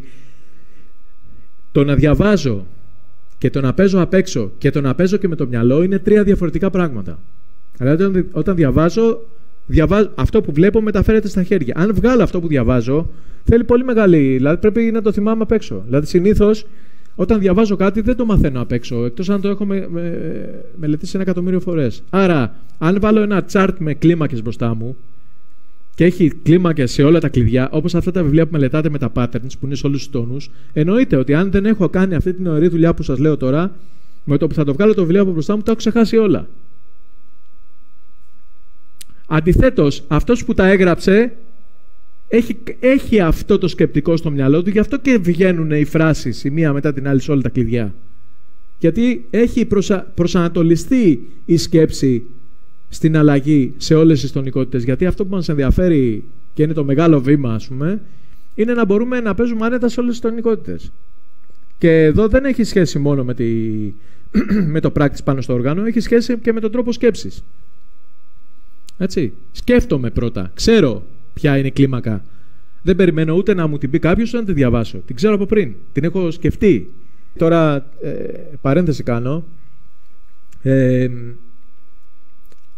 Speaker 1: το να διαβάζω και το να παίζω απ' έξω και το να παίζω και με το μυαλό είναι τρία διαφορετικά πράγματα. Δηλαδή, όταν διαβάζω, διαβάζω, αυτό που βλέπω μεταφέρεται στα χέρια. Αν βγάλω αυτό που διαβάζω, θέλει πολύ μεγάλη. Δηλαδή, πρέπει να το θυμάμαι απ' έξω. Δηλαδή, συνήθως, όταν διαβάζω κάτι, δεν το μαθαίνω απ' έξω, εκτός αν το έχω με, με, μελετήσει ένα εκατομμύριο φορές. Άρα, αν βάλω ένα τσάρτ με κλίμακες μπροστά μου και έχει κλίμακες σε όλα τα κλειδιά, όπως αυτά τα βιβλία που μελετάτε με τα patterns που είναι σε όλους τους τόνους, εννοείται ότι αν δεν έχω κάνει αυτή την ωραή δουλειά που σας λέω τώρα, με το που θα το βγάλω το βιβλίο από μπροστά μου, τα έχω ξεχάσει όλα. Αντιθέτως, αυτός που τα έγραψε έχει, έχει αυτό το σκεπτικό στο μυαλό του, γι' αυτό και βγαίνουν οι φράσεις η μία μετά την άλλη σε όλα τα κλειδιά. Γιατί έχει προσα, προσανατολιστεί η σκέψη στην αλλαγή σε όλες τις τονικότητες. Γιατί αυτό που μας ενδιαφέρει και είναι το μεγάλο βήμα, ας πούμε, είναι να μπορούμε να παίζουμε άνετα σε όλες τις τονικότητες. Και εδώ δεν έχει σχέση μόνο με, τη, με το practice πάνω στο όργανο, έχει σχέση και με τον τρόπο σκέψης. Έτσι. Σκέφτομαι πρώτα, ξέρω ποια είναι η κλίμακα. Δεν περιμένω ούτε να μου την πει κάποιος ούτε να τη διαβάσω. Την ξέρω από πριν. Την έχω σκεφτεί. Τώρα, ε, παρένθεση κάνω. Ε,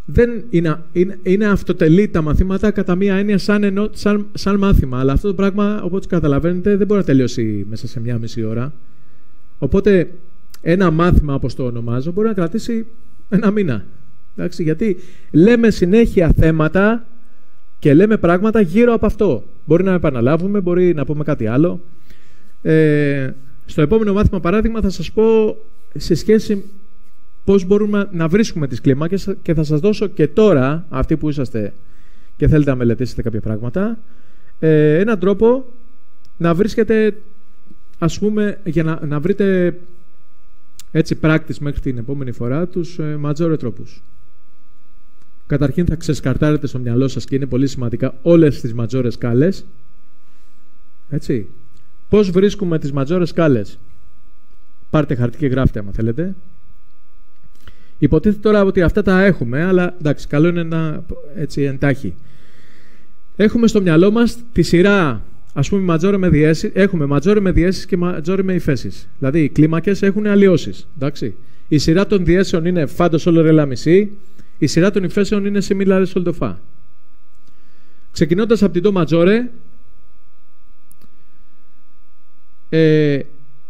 Speaker 1: δεν είναι, είναι, είναι αυτοτελή τα μαθήματα κατά μία έννοια σαν, ενό, σαν, σαν μάθημα. Αλλά αυτό το πράγμα, όπως καταλαβαίνετε, δεν μπορεί να τελειώσει μέσα σε μία μισή ώρα. Οπότε ένα μάθημα, όπως το ονομάζω, μπορεί να κρατήσει ένα μήνα. Εντάξει, γιατί λέμε συνέχεια θέματα και λέμε πράγματα γύρω από αυτό. Μπορεί να επαναλάβουμε, μπορεί να πούμε κάτι άλλο. Ε, στο επόμενο μάθημα, παράδειγμα, θα σας πω σε σχέση πώς μπορούμε να βρίσκουμε τις κλίμακες και θα σας δώσω και τώρα, αυτοί που είσαστε και θέλετε να μελετήσετε κάποια πράγματα, ε, έναν τρόπο να βρίσκετε, ας πούμε, για να, να βρείτε έτσι practice μέχρι την επόμενη φορά τους ε, ματζόρε τρόπους. Καταρχήν θα ξεσκαρτάρετε στο μυαλό σας και είναι πολύ σημαντικά όλες τις ματζόρε σκάλες. Έτσι. Πώς βρίσκουμε τις ματζόρε σκάλες? Πάρτε χαρτί και γράφτε άμα θέλετε. Υποτίθεται τώρα ότι αυτά τα έχουμε, αλλά εντάξει, καλό είναι να έτσι εντάχει. Έχουμε στο μυαλό μας τη σειρά, ας πούμε, ματζόρε με διέσεις. Έχουμε ματζόρε με διέσεις και ματζόρε με υφέσεις. Δηλαδή οι κλίμακες έχουν αλλοιώσεις. Εντάξει. Η σειρά των διέσεων είναι φάντο σόλο ρε λα μισή. Η σειρά των υφέσεων είναι similar σόλ ντο φα. Ξεκινώντας από την ντο ματζόρε, ε,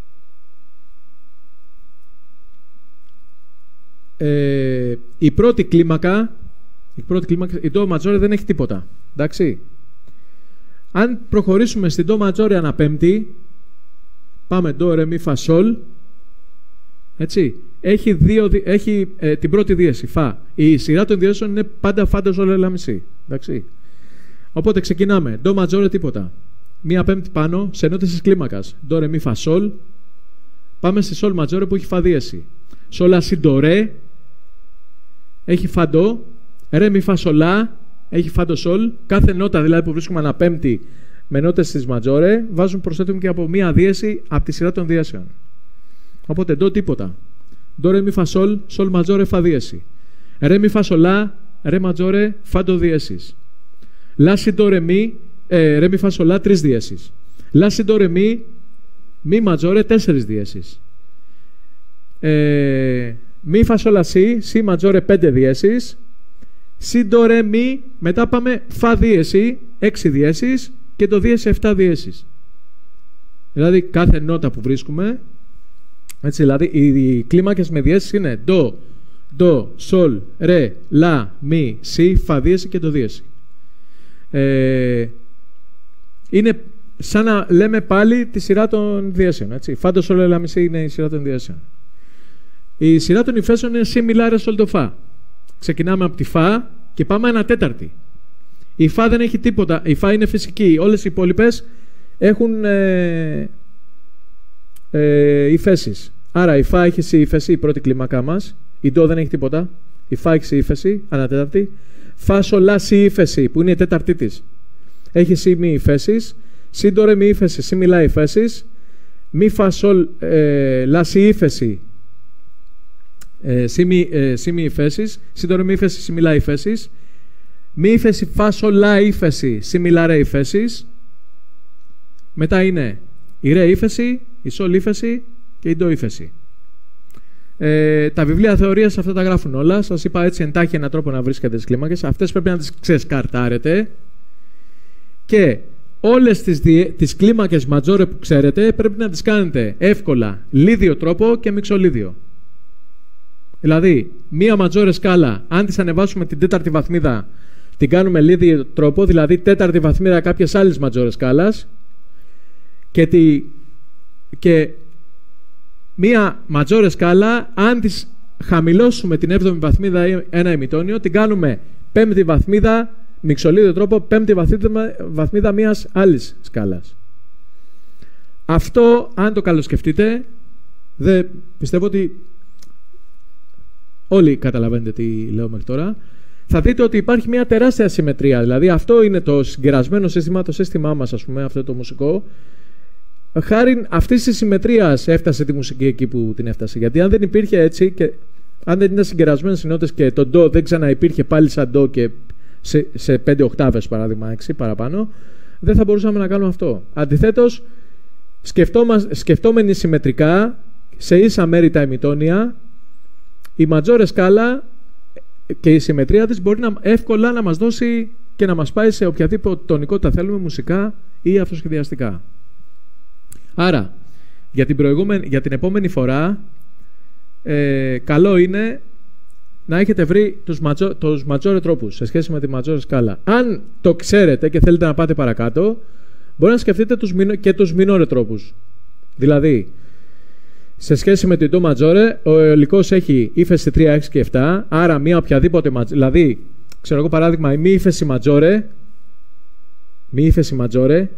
Speaker 1: ε, η πρώτη κλίμακα, η πρώτη κλίμακα, η ντο ματζόρε δεν έχει τίποτα. Εντάξει. Αν προχωρήσουμε στην ντο ματζόρε αναπέμπτη, πάμε ντο ρε μι φα σόλ, έτσι. Έχει, δύο, έχει ε, την πρώτη δίεση, φα. Η σειρά των διέσεων είναι πάντα φα ντο σόλ ρε λα μισή. Εντάξει. Οπότε ξεκινάμε. Ντο ματζόρε τίποτα. Μία πέμπτη πάνω σε νότες της κλίμακας. Ντο ρε μι φα σόλ. Πάμε στη σόλ ματζόρε που έχει φα δίεση. Σόλ λα σι ντο ρε. Έχει φα ντο. Ρε μι φα σολά. Έχει φα ντο σόλ. Κάθε νότα δηλαδή που βρίσκουμε αναπέμπτη με νότες της ματζόρε βάζουν, προσθέτουμε και από μία δίεση από τη σειρά των διέσεων. Οπότε ντο τίποτα. Ντο ρε μι φα σόλ, σόλ ματζόρε φα δίεση. Ρε μι φα σολά, ρε ματζόρε φα ντο διέσεις. Λα σι ντο ρε μι, ε, ρε μι φα σολά τρεις διέσεις. Λα σι ντο ρε μι, μι ματζόρε τέσσερις διέσεις. Ε, μι φα σολά σι, σι ματζόρε πέντε διέσεις. Σι ντο ρε μι, μετά πάμε φα δίεση, έξι διέσεις και το δίεση επτά διέσεις. Δηλαδή κάθε νότα που βρίσκουμε, έτσι, δηλαδή οι κλίμακες με διέσεις είναι ντο, ντο, σολ, ρε, λα, μι, σι, φα δίεση και το δίεση. Ε, είναι σαν να λέμε πάλι τη σειρά των διέσεων, έτσι. Φα ντο σολ, ρε, λα, μι, σι είναι η σειρά των διέσεων. Η σειρά των υφέσεων είναι similar σόλ ντο φα. Ξεκινάμε από τη φα και πάμε ένα τέταρτη. Η φα δεν έχει τίποτα, η φα είναι φυσική. Όλες οι υπόλοιπες έχουν ε, ε, υφέσεις. Άρα η φα έχει σι ύφεση, η πρώτη κλίμακά μας. Η ντο δεν έχει τίποτα. Η φα έχει σι ύφεση, ανατέταρτη. Φα σολά σι ύφεση, που είναι η τέταρτή της. Έχει σι μη υφέσεις. Σι ντο ρε μη ύφεση, σι μη λα υφέσεις. Μη φα σολ ε, λα σι ύφεση, ε, σι μη ε, υφέσεις. Σι ντο ρε μη ύφεση, σι μη λα υφέσεις. Μη ύφεση φα σολ λα ύφεση, σι μη λα ρε υφέσεις. Μετά είναι η ρε ύφεση, η σολ ύφεση και η ντο ύφεση. Ε, τα βιβλία θεωρίας αυτά τα γράφουν όλα. Σας είπα έτσι εντάχει έναν τρόπο να βρίσκετε τις κλίμακες. Αυτές πρέπει να τις ξεσκαρτάρετε. Και όλες τις, δι... τις κλίμακες ματζόρε που ξέρετε πρέπει να τις κάνετε εύκολα λίδιο τρόπο και μιξολίδιο. Δηλαδή, μία ματζόρε σκάλα, αν τις ανεβάσουμε την τέταρτη βαθμίδα, την κάνουμε λίδιο τρόπο, δηλαδή τέταρτη βαθμίδα κάποιες άλλες ματζόρε σκάλας, και, τη... και μία ματζόρε σκάλα, αν τις χαμηλώσουμε την έβδομη βαθμίδα ή ένα ημιτόνιο, την κάνουμε πέμπτη βαθμίδα, μιξολίδιο τρόπο, πέμπτη βαθμίδα, βαθμίδα μιας άλλης σκάλας. Αυτό, αν το καλοσκεφτείτε, δεν πιστεύω ότι όλοι καταλαβαίνετε τι λέω μέχρι τώρα, θα δείτε ότι υπάρχει μια τεράστια συμμετρία. Δηλαδή αυτό είναι το συγκερασμένο σύστημα, το σύστημά μας, ας πούμε, αυτό το μουσικό. Χάρη αυτής της συμμετρίας έφτασε τη μουσική εκεί που την έφτασε. Γιατί αν δεν υπήρχε έτσι, και αν δεν ήταν συγκερασμένες οι νότες και το ντο δεν ξαναυπήρχε πάλι σαν ντο και σε, σε πέντε οκτάβες, παράδειγμα, έξι παραπάνω, δεν θα μπορούσαμε να κάνουμε αυτό. Αντιθέτως, σκεφτόμενοι συμμετρικά, σε ίσα μέρη τα ημιτόνια, η ματζόρε σκάλα και η συμμετρία της μπορεί να, εύκολα να μας δώσει και να μας πάει σε οποιαδήποτε τονικότητα θέλουμε, μουσικά ή αυτοσχεδιαστικά. Άρα, για την, προηγούμενη, για την επόμενη φορά, ε, καλό είναι να έχετε βρει τους, ματζο, τους ματζόρε τρόπους σε σχέση με τη ματζόρε σκάλα. Αν το ξέρετε και θέλετε να πάτε παρακάτω, μπορεί να σκεφτείτε τους, και τους μινόρε τρόπους. Δηλαδή, σε σχέση με την ντο ματζόρε, ο αιωλικός έχει ύφεση τρία, έξι και επτά, άρα μία οποιαδήποτε ματζόρε, δηλαδή, ξέρω εγώ παράδειγμα, η μη ύφεση ματζόρε, μη ύφεση ματζόρε,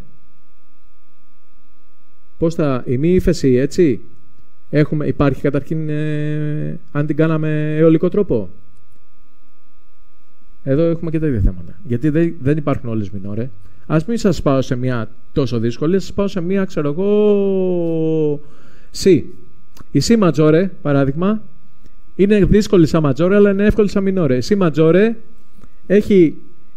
Speaker 1: πώς θα, η μη ύφεση, έτσι, έχουμε, υπάρχει καταρχήν, ε, αν την κάναμε αιωλικό τρόπο. Εδώ έχουμε και τέτοια θέματα. Γιατί δεν, δεν υπάρχουν όλες μινόρε. Ας μην σας πάω σε μια τόσο δύσκολη, σας πάω σε μια, ξέρω εγώ, C. Η C ματζόρε, παράδειγμα, είναι δύσκολη σαν ματζόρε, αλλά είναι εύκολη σαν μινόρε. Η C ματζόρε έχει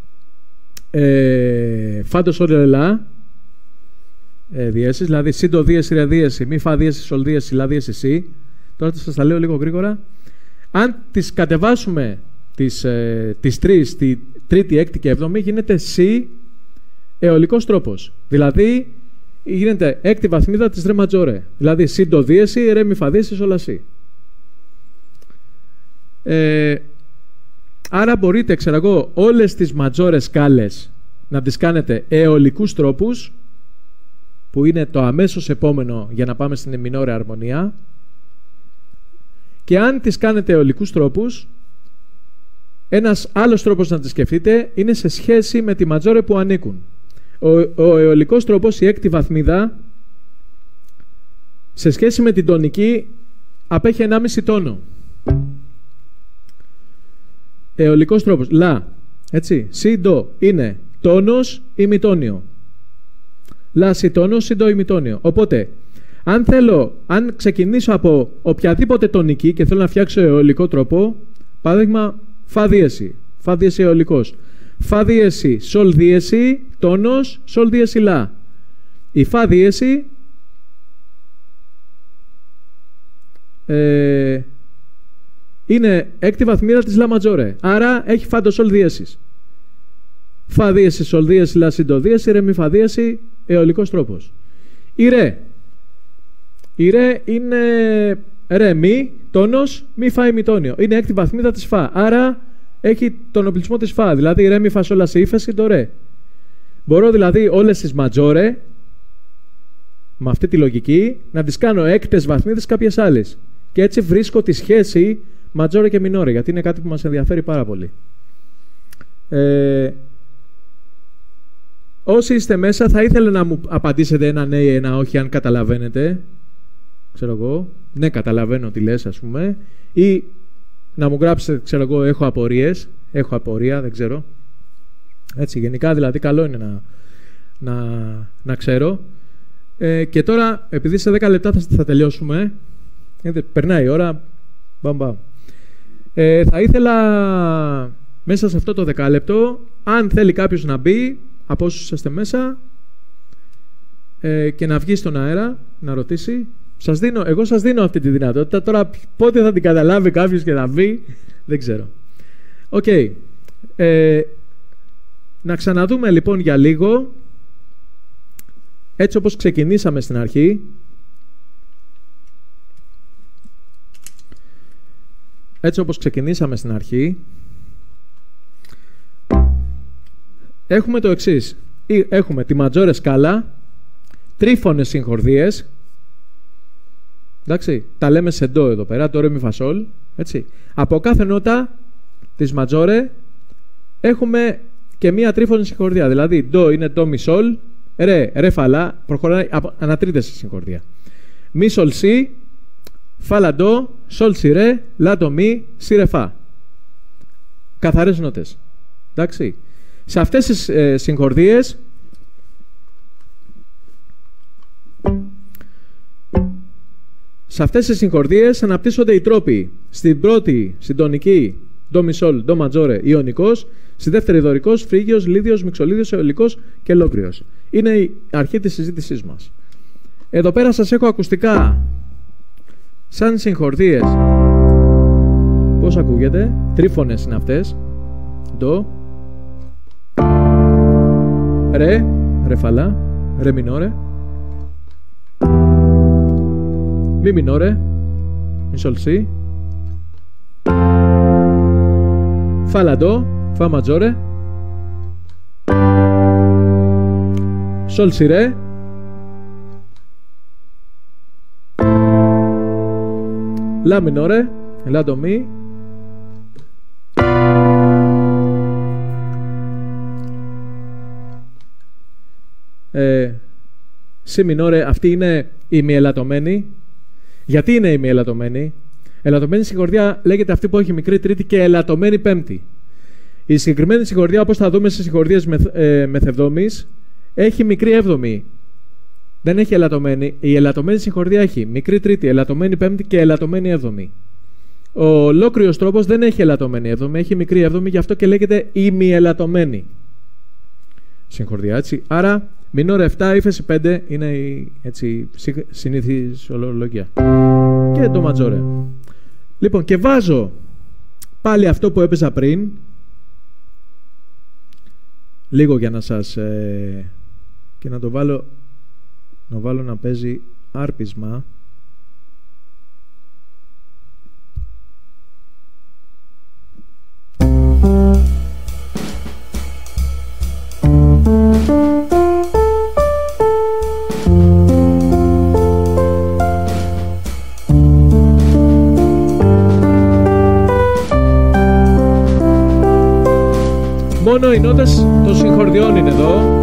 Speaker 1: ε, φάντο σόλ ρελά ε, διέσεις, δηλαδή C ντο δίεση ρε δίεση, μη φα δίεση σολ δίεση, λα δίεση C. Τώρα σας τα λέω λίγο γρήγορα. Αν τις κατεβάσουμε τις, ε, τις τρεις, τη τρίτη, έκτη και έβδομη, γίνεται C αιωλικός τρόπος. Δηλαδή γίνεται έκτη βαθμίδα της ρε ματζόρε. Δηλαδή C ντο δίεση, ρε μη φα δίεση, σολ λα C. Ε, άρα μπορείτε, ξέρω εγώ, όλες τις ματζόρε σκάλες να τις κάνετε αιωλικούς τρόπους, που είναι το αμέσως επόμενο για να πάμε στην μινόρε αρμονία, και αν τις κάνετε αιωλικούς τρόπους, ένας άλλος τρόπος να τις σκεφτείτε είναι σε σχέση με τη ματζόρε που ανήκουν. Ο, ο αιωλικός τρόπος, η έκτη βαθμίδα, σε σχέση με την τονική απέχει ενάμιση τόνο. Αιωλικός τρόπος, λα, έτσι, σι ντο είναι τόνος ή μητόνιο. Λα σι τόνος, σι ντο ή μητόνιο. Οπότε, αν θέλω, αν ξεκινήσω από οποιαδήποτε τονική και θέλω να φτιάξω αιωλικό τρόπο, παράδειγμα, φα δίεση, φα δίεση αιωλικός. Φα δίεση, σολ δίεση, τόνος, σολ δίεση λα. Η φα δίεση ε, είναι έκτη βαθμίδα της λα ματζόρε. Άρα έχει φα ντο σολ δίεσης. Φα δίεση, σολ δίεση, λα σι ντο δίεση, ρε μη φα δίεση, αιωλικός τρόπος. Η ρε. Η ρε είναι ρε μη, τόνος, μη φα ή μητόνιο. Είναι έκτη βαθμίδα της φα. Άρα έχει τον οπλισμό της φα. Δηλαδή ρε μη φα σολ λα σι ύφεση το ρε. Μπορώ δηλαδή όλες τις ματζόρε με αυτή τη λογική να τις κάνω έκτες βαθμίδες κάποιες άλλες. Και έτσι βρίσκω τη σχέση ματζόρε και μινόρε, γιατί είναι κάτι που μας ενδιαφέρει πάρα πολύ. Ε, όσοι είστε μέσα, θα ήθελα να μου απαντήσετε ένα ναι ή ένα όχι, αν καταλαβαίνετε. Ξέρω εγώ, ναι, καταλαβαίνω τι λες, ας πούμε. Ή να μου γράψετε, ξέρω εγώ, έχω απορίες. Έχω απορία, δεν ξέρω. Έτσι, γενικά δηλαδή, καλό είναι να, να, να ξέρω. Ε, και τώρα, επειδή σε δέκα λεπτά θα, θα τελειώσουμε, ε, περνάει η ώρα, μπαμ, μπαμ. Ε, θα ήθελα μέσα σε αυτό το δεκάλεπτο, αν θέλει κάποιος να μπει, από όσους είστε μέσα, ε, και να βγει στον αέρα, να ρωτήσει. Σας δίνω, εγώ σας δίνω αυτή τη δυνατότητα. Τώρα πότε θα την καταλάβει κάποιος και να μπει, δεν ξέρω. Οκ. Okay. Ε, να ξαναδούμε λοιπόν για λίγο, έτσι όπως ξεκινήσαμε στην αρχή. Έτσι όπως ξεκινήσαμε στην αρχή, έχουμε το εξής. Έχουμε τη ματζόρε σκάλα, τρίφωνες συγχορδίες. Εντάξει, τα λέμε σε ντο εδώ πέρα, το ρε μη φα σολ. Έτσι. Από κάθε νότα της ματζόρε έχουμε και μία τρίφωνη συγχορδία. Δηλαδή, ντο είναι ντο μη σολ, ρε, ρε φα λα, προχωράει, ανατρίτεται στη συγχορδία. Μη σολ σι, φα λα ντο, σολ σι ρε, λα το μη, σι ρε φα. Καθαρές νότες. Εντάξει. Σε αυτές τις ε, συγχορδίες σε αυτές τις συγχορδίες αναπτύσσονται οι τρόποι. Στην πρώτη συντονική ντο μη σολ, ντο ματζόρε, ιωνικός. Στη δεύτερη δωρικός, φρίγιος, λίδιος, μιξολίδιος, αιωλικός και ελόγριος. Είναι η αρχή της συζήτησής μας. Εδώ πέρα σας έχω ακουστικά σαν συγχορδίες. Πώς όπως ακούγεται. Τρίφωνες είναι αυτές. Ντο. Ρε. Ρε φαλά. Ρε μινόρε. Μη μινόρε. Μη σολ σι. Φα λα ντο. Φα ματζόρε. Σολ σι ρε. Λα μινόρε. Λα ντο μι. Ε, σι μινόρε. Αυτή είναι η μη ελαττωμένη. Γιατί είναι η μη ελαττωμένη? Ελαττωμένη συγχορδία λέγεται αυτή που έχει μικρή τρίτη και ελαττωμένη πέμπτη. Η συγκεκριμένη συγχορδία, όπως θα δούμε στις συγχορδίες μεθ, ε, μεθεβδόμης, έχει μικρή έβδομη. Δεν έχει ελαττωμένη. Η ελαττωμένη συγχορδία έχει μικρή τρίτη, ελαττωμένη πέμπτη και ελαττωμένη έβδομη. Ο ολόκληρος τρόπος δεν έχει ελαττωμένη έβδομη, έχει μικρή έβδομη, γι' αυτό και λέγεται ημιελαττωμένη συγχορδία, έτσι. Άρα, μινόρε επτά, ύφεση πέντε είναι η έτσι, συνήθις ορολογία. Και το ματζόρε. Λοιπόν, και βάζω πάλι αυτό που έπαιζα πριν, λίγο για να σας ε, και να το βάλω να βάλω να παίζει άρπισμα. Μόνο οι νότες των συγχορδιών είναι εδώ.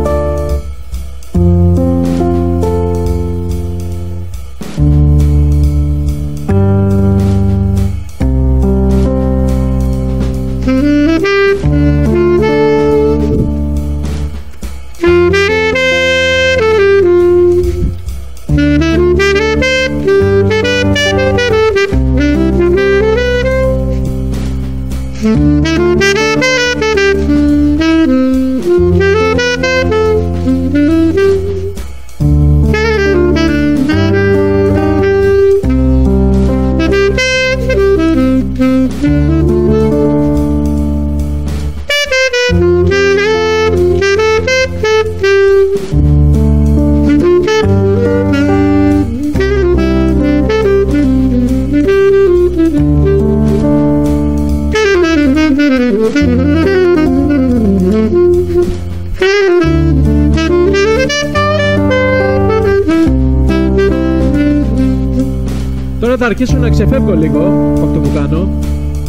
Speaker 1: Τώρα θα αρχίσω να ξεφεύγω λίγο από αυτό που κάνω.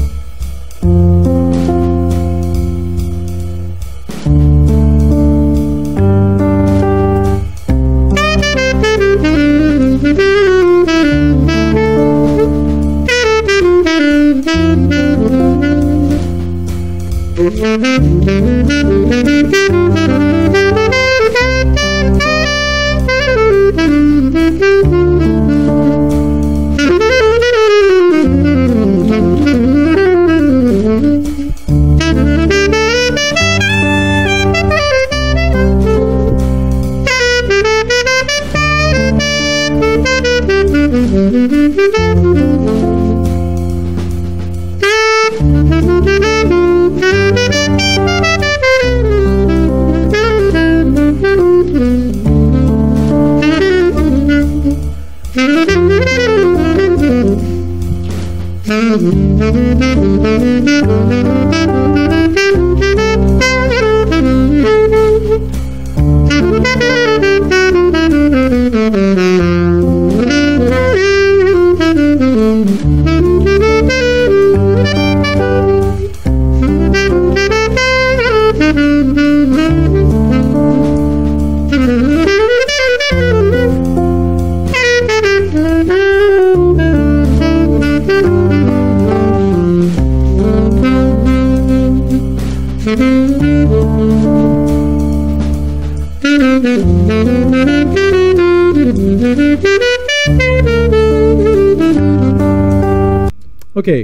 Speaker 1: Οκ. Okay.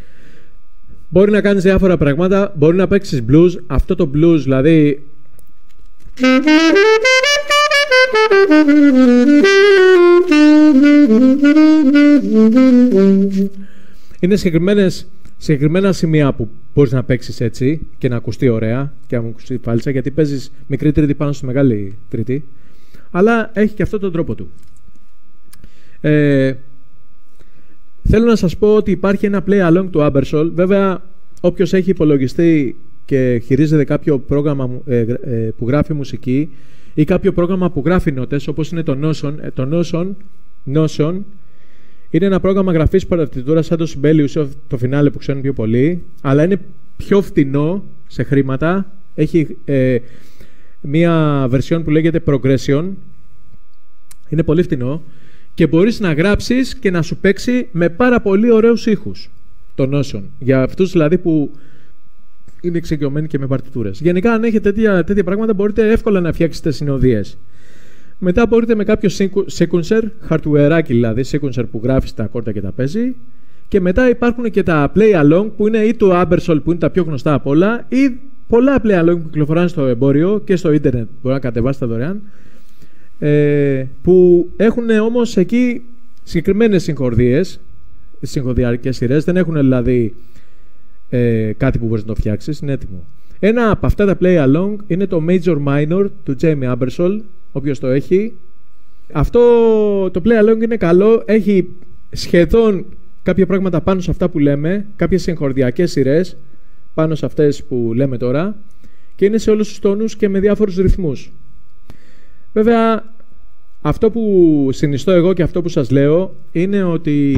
Speaker 1: Μπορεί να κάνεις διάφορα πράγματα, μπορεί να παίξεις blues, αυτό το blues δηλαδή είναι συγκεκριμένες συγκεκριμένα σημεία που μπορείς να παίξεις έτσι και να ακουστεί ωραία και να μου ακουστεί φάλισσα, γιατί παίζεις μικρή τρίτη πάνω στη μεγάλη τρίτη, αλλά έχει και αυτό τον τρόπο του. Ε, θέλω να σας πω ότι υπάρχει ένα play along του Abersol. Βέβαια, όποιος έχει υπολογιστεί και χειρίζεται κάποιο πρόγραμμα ε, ε, που γράφει μουσική ή κάποιο πρόγραμμα που γράφει νότες, όπως είναι το Notion, ε, το Notion, Notion είναι ένα πρόγραμμα γραφής παρτιτούρας σαν το Sibelius, το φινάλε που ξέρουν πιο πολύ, αλλά είναι πιο φτηνό σε χρήματα. Έχει ε, μία version που λέγεται Progression. Είναι πολύ φτηνό και μπορείς να γράψεις και να σου παίξει με πάρα πολύ ωραίους ήχους το Notion. Για αυτούς δηλαδή που είναι εξοικειωμένοι και με παρτιτούρες. Γενικά, αν έχετε τέτοια, τέτοια πράγματα, μπορείτε εύκολα να φτιάξετε συνοδείες. Μετά μπορείτε με κάποιο sequencer, hardware δηλαδή, sequencer που γράφει τα ακόρτα και τα παίζει. Και μετά υπάρχουν και τα play along που είναι ή το Abersol που είναι τα πιο γνωστά απ' όλα, ή πολλά play along που κυκλοφοράνε στο εμπόριο και στο ίντερνετ. Μπορεί να κατεβάσετε δωρεάν. Ε, που έχουν όμως εκεί συγκεκριμένες συγχορδίες, συγχορδιακές σειρές. Δεν έχουν δηλαδή ε, κάτι που μπορείς να το φτιάξεις, είναι έτοιμο. Ένα από αυτά τα play along είναι το Major Minor του Jamie Abersol. Όποιος το έχει, αυτό το play along είναι καλό. Έχει σχεδόν κάποια πράγματα πάνω σε αυτά που λέμε, κάποιες συγχορδιακές σειρές πάνω σε αυτές που λέμε τώρα, και είναι σε όλους τους τόνους και με διάφορους ρυθμούς. Βέβαια, αυτό που συνιστώ εγώ και αυτό που σας λέω είναι ότι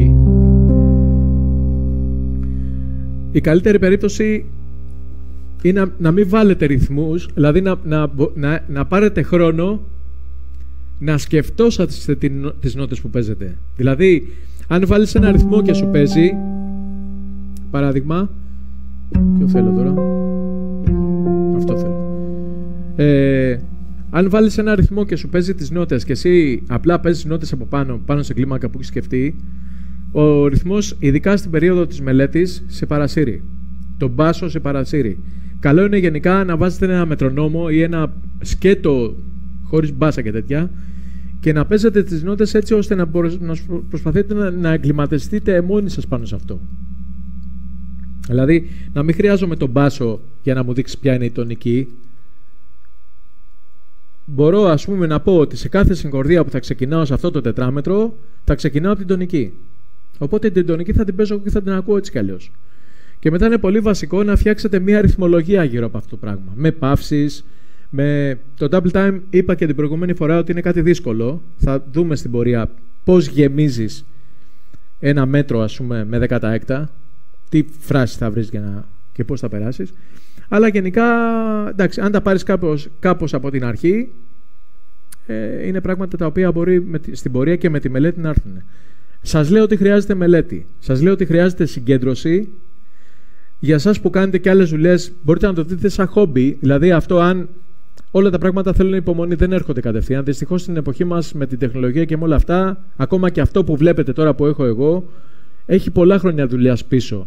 Speaker 1: η καλύτερη περίπτωση είναι να, να μην βάλετε ρυθμούς, δηλαδή να, να, να, να πάρετε χρόνο να σκεφτόσαστε τις νότες που παίζετε. Δηλαδή, αν βάλεις ένα ρυθμό και σου παίζει, παράδειγμα, ποιο θέλω τώρα, αυτό θέλω. Ε, αν βάλεις ένα ρυθμό και σου παίζει τις νότες και εσύ απλά παίζεις νότες από πάνω, πάνω σε κλίμακα που έχεις σκεφτεί, ο ρυθμός, ειδικά στην περίοδο της μελέτης, σε παρασύρει. Το μπάσο σε παρασύρει. Καλό είναι γενικά να βάζετε ένα μετρονόμο ή ένα σκέτο χωρίς μπάσα και τέτοια και να παίζετε τις νότες έτσι ώστε να, μπορείς, να προσπαθείτε να, να εγκληματιστείτε μόνοι σας πάνω σε αυτό. Δηλαδή, να μην χρειάζομαι τον μπάσο για να μου δείξει ποια είναι η τονική. Μπορώ, ας πούμε, να πω ότι σε κάθε συγχορδία που θα ξεκινάω σε αυτό το τετράμετρο, θα ξεκινάω από την τονική. Οπότε την τονική θα την παίζω και θα την ακούω έτσι κι αλλιώς. Και μετά είναι πολύ βασικό να φτιάξετε μια αριθμολογία γύρω από αυτό το πράγμα. Με παύσεις, με το double time είπα και την προηγούμενη φορά ότι είναι κάτι δύσκολο. Θα δούμε στην πορεία πώς γεμίζεις ένα μέτρο, ας πούμε, με δέκα έκτα, τι φράση θα βρεις για να... και πώς θα περάσεις. Αλλά γενικά, εντάξει, αν τα πάρεις κάπως, κάπως από την αρχή, ε, είναι πράγματα τα οποία μπορεί με, στην πορεία και με τη μελέτη να έρθουν. Σας λέω ότι χρειάζεται μελέτη. Σας λέω ότι χρειάζεται συγκέντρωση. Για εσάς που κάνετε και άλλες δουλειές, μπορείτε να το δείτε σαν χόμπι. Δηλαδή, αυτό αν όλα τα πράγματα θέλουν υπομονή, δεν έρχονται κατευθείαν. Δυστυχώς στην εποχή μας με την τεχνολογία και με όλα αυτά, ακόμα και αυτό που βλέπετε τώρα που έχω εγώ, έχει πολλά χρόνια δουλειάς πίσω.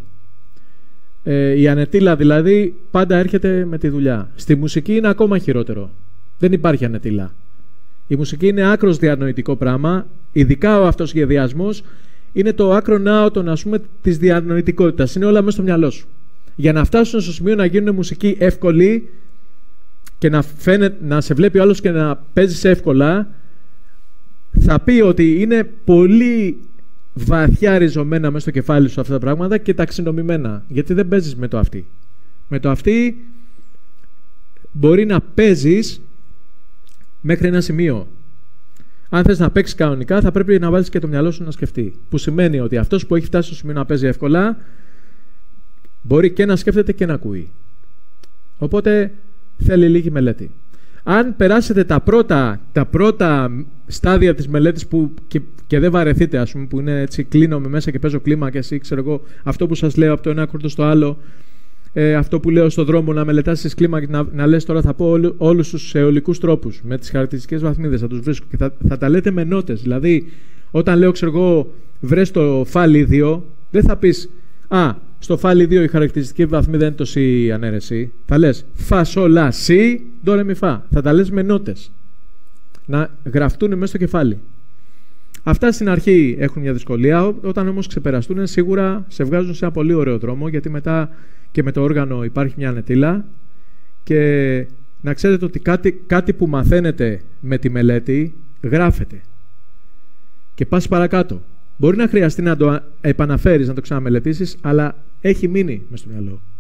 Speaker 1: Ε, η ανετήλα δηλαδή πάντα έρχεται με τη δουλειά. Στη μουσική είναι ακόμα χειρότερο. Δεν υπάρχει ανετήλα. Η μουσική είναι άκρος διανοητικό πράγμα, ειδικά ο αυτοσχεδιασμός είναι το άκρο ναότον, ας πούμε, της διανοητικότητας. Είναι όλα μέσα στο μυαλό σου. Για να φτάσουν στο σημείο να γίνουν μουσική εύκολη και να, φαίνεται, να σε βλέπει ο άλλος και να παίζεις εύκολα, θα πει ότι είναι πολύ βαθιά ριζωμένα μέσα στο κεφάλι σου αυτά τα πράγματα και ταξινομημένα. Γιατί δεν παίζεις με το αυτή. Με το αυτή μπορεί να παίζεις μέχρι ένα σημείο. Αν θες να παίξεις κανονικά, θα πρέπει να βάλεις και το μυαλό σου να σκεφτεί. Που σημαίνει ότι αυτός που έχει φτάσει στο σημείο να παίζει εύκολα, μπορεί και να σκέφτεται και να ακούει. Οπότε θέλει λίγη μελέτη. Αν περάσετε τα πρώτα, τα πρώτα στάδια της μελέτης που και, και δεν βαρεθείτε, ας πούμε, που είναι έτσι, κλείνομαι μέσα και παίζω κλίμακες ή ξέρω εγώ, αυτό που σας λέω από το ένα άκρο στο άλλο, ε, αυτό που λέω στον δρόμο, να μελετάς τις κλίμακες, να, να λες τώρα θα πω όλου, όλους τους αιωλικούς τρόπους με τις χαρακτηριστικές βαθμίδες, θα τους βρίσκω και θα, θα τα λέτε με νότες. Δηλαδή, όταν λέω, ξέρω εγώ, βρες το φάλιδιο, δεν θα πεις α, στο φάλι δύο η χαρακτηριστική βαθμίδα είναι το σι ανέρεση. Θα λες φα, σο, λα, σι, ντο, ρε, μι, φα. Θα τα λες με νότες. Να γραφτούν μέσα στο κεφάλι. Αυτά στην αρχή έχουν μια δυσκολία, όταν όμως ξεπεραστούν σίγουρα σε βγάζουν σε ένα πολύ ωραίο δρόμο, γιατί μετά και με το όργανο υπάρχει μια ανετήλα και να ξέρετε ότι κάτι, κάτι που μαθαίνετε με τη μελέτη γράφεται και πας παρακάτω. Μπορεί να χρειαστεί να το επαναφέρεις, να το ξαναμελετήσεις, αλλά έχει μείνει μες στο μυαλό.